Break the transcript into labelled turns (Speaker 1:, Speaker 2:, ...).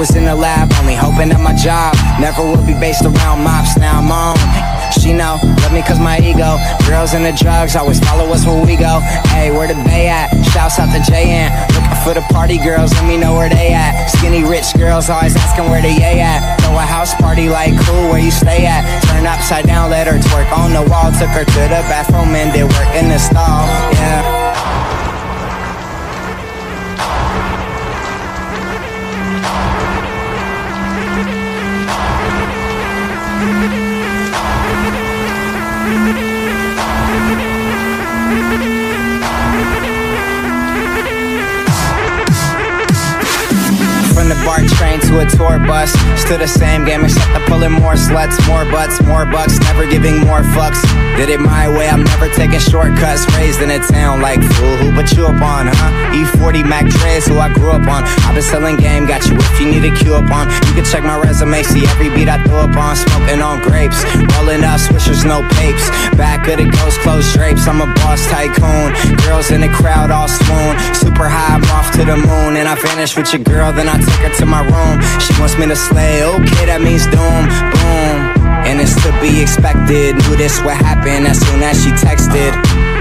Speaker 1: was in the lab, only hoping that my job never would be based around mops. Now I'm on. She know, love me cause my ego. Girls and the drugs always follow us where we go. Hey, where the bay at? Shouts out to JN. Looking for the party girls, let me know where they at. Skinny rich girls always asking where they at. Throw a house party like cool, where you stay at? Turn upside down, let her twerk on the wall. Took her to the bathroom and did work in the stall. Yeah. From the BART train to a tour bus, still the same game except I'm pulling more sluts, more butts, more bucks, never giving more fucks. Did it my way, I'm never taking shortcuts. Raised in a town like fool, who put you up on, huh? E40 Mac Dre's who I grew up on. I've been selling game, got you if you need a cue up on. You can check my resume, see every beat I throw up on. Smoking on grapes, rolling up swishers, no papes. Back of the ghost, closed drapes, I'm a boss tycoon. Girls in the crowd all swoon. Super high, I'm off to the moon. And I vanish with your girl, then I take her to my room. She wants me to slay, okay, that means doom, boom. And it's to be expected, knew this would happen as soon as she texted.